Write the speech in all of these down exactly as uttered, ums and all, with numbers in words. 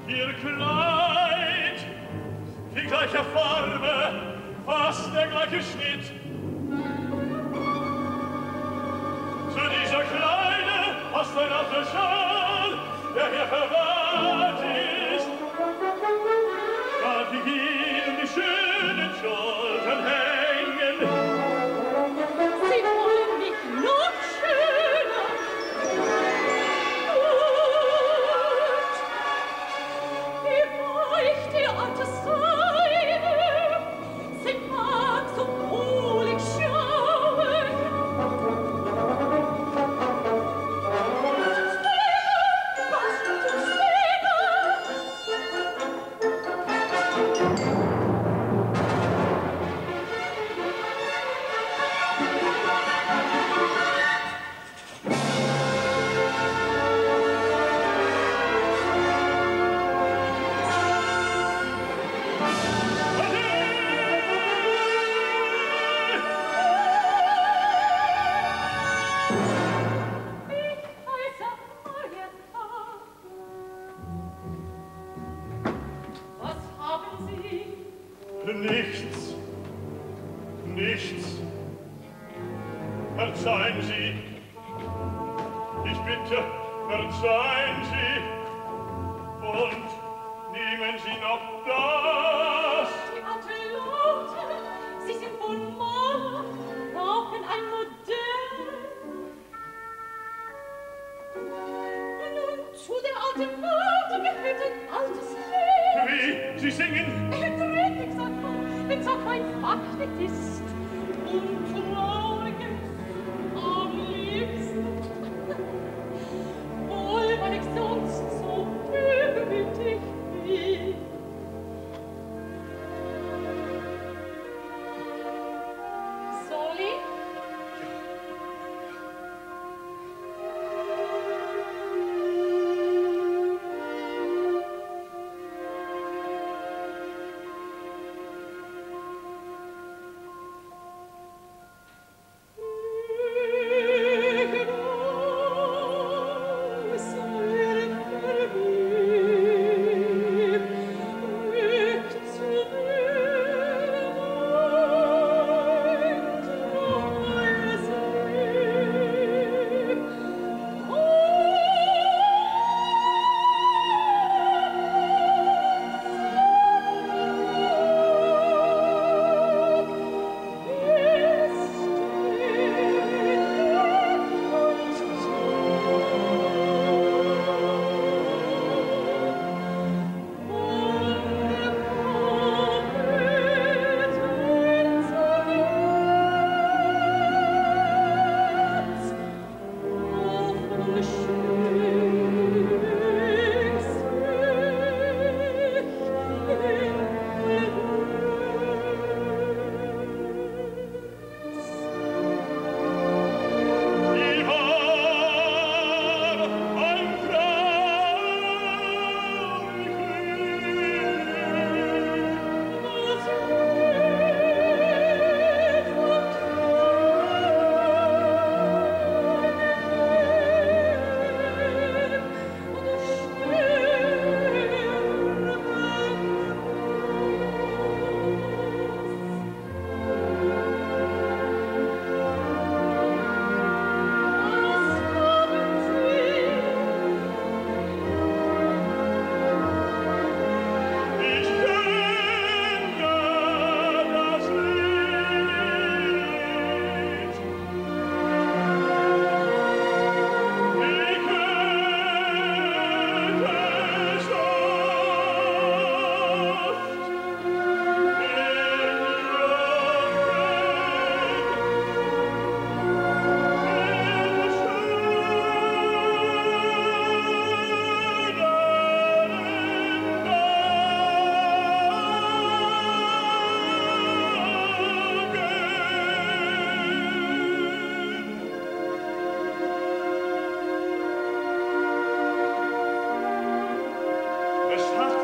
Ihr Kleid, die gleiche Farbe, fast der gleiche Schnitt. Zu dieser Kleide hast ein alter Schal, der hier verwahrt ist. Darf ich Ihnen die schönen Schultern hängen? Sie wollen mich noch schöner. Gut. Wie weich die alte Seide, sie mag so wohlig schauen. Stille, was du stille? Was haben Sie? Nichts, nichts. Verzeihen Sie. Ich bitte, verzeihen Sie. Und nehmen Sie noch das. Die alte Laute, Sie sind wohl Maler, brauchen ein Modell. Nun, zu der alten Laute gehört ein altes Lied. Wie? Sie singen? Erträglich, sagt man, wenn's auch ein Fach nicht ist. Und trauriges am liebsten. Wohl, weil ich sonst so übermütig bin. Soll ich?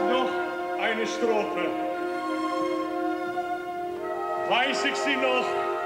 Strophe. Weiß ich sie noch?